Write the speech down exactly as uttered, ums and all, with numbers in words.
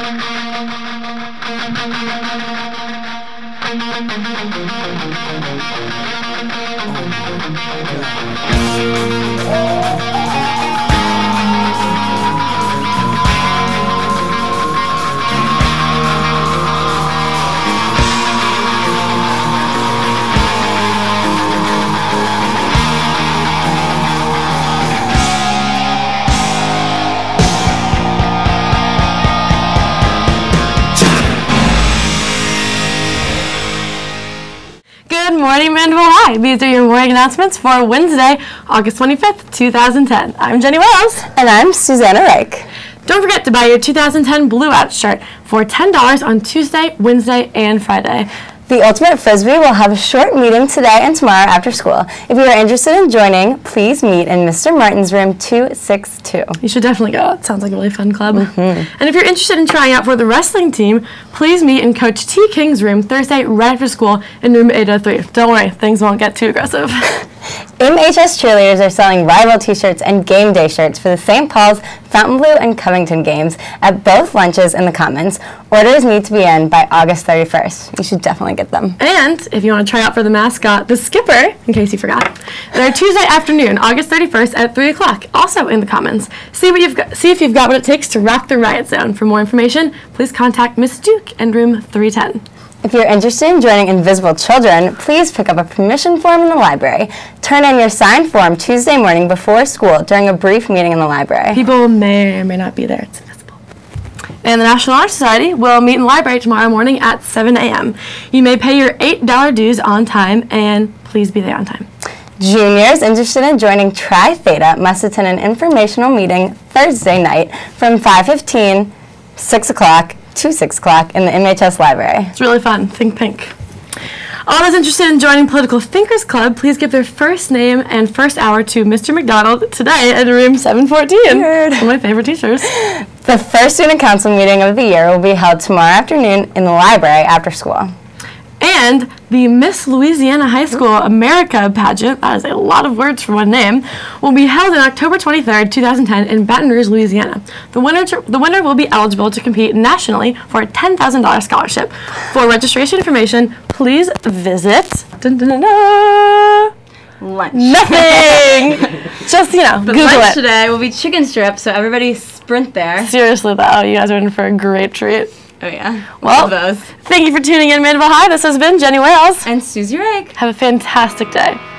Good morning, Mandeville High. These are your morning announcements for Wednesday, August twenty-fifth, two thousand ten. I'm Jenny Wells. And I'm Susanna Reich. Don't forget to buy your two thousand ten Blue Out shirt for ten dollars on Tuesday, Wednesday, and Friday. The Ultimate Frisbee will have a short meeting today and tomorrow after school. If you are interested in joining, please meet in Mister Martin's room two six two. You should definitely go. It sounds like a really fun club. Mm-hmm. And if you're interested in trying out for the wrestling team, please meet in Coach T. King's room Thursday right after school in room eight oh three. Don't worry, things won't get too aggressive. M H S cheerleaders are selling rival t-shirts and game day shirts for the Saint Paul's, Fontainebleau, and Covington games at both lunches in the Commons. Orders need to be in by August thirty-first. You should definitely get them. And if you want to try out for the mascot, the Skipper, in case you forgot, they're Tuesday afternoon, August thirty-first at three o'clock, also in the Commons. See what you've got, see if you've got what it takes to rock the riot zone. For more information, please contact Miss Duke in room three ten. If you're interested in joining Invisible Children, please pick up a permission form in the library. Turn in your signed form Tuesday morning before school during a brief meeting in the library. People may or may not be there. It's invisible. And the National Honor Society will meet in the library tomorrow morning at seven a m You may pay your eight dollar dues on time, and please be there on time. Juniors interested in joining Tri Theta must attend an informational meeting Thursday night from five fifteen, six o'clock, to six o'clock in the M H S library. It's really fun. Think pink. All those interested in joining Political Thinkers Club, please give their first name and first hour to Mister McDonald today at room seven fourteen. Weird. One of my favorite teachers. The first student council meeting of the year will be held tomorrow afternoon in the library after school. And the Miss Louisiana High School America pageant, that is a lot of words for one name, will be held on October twenty-third, two thousand ten in Baton Rouge, Louisiana. The winner, to, the winner will be eligible to compete nationally for a ten thousand dollar scholarship. For registration information, please visit dun, dun, dun, dun, lunch. Nothing! Just, you know, But Google lunch it. today will be chicken strips, so everybody sprint there. Seriously, though, you guys are in for a great treat. Oh, yeah. Well, Love those. Thank you for tuning in, Mandeville High. This has been Jenny Wales. And Susie Reich. Have a fantastic day.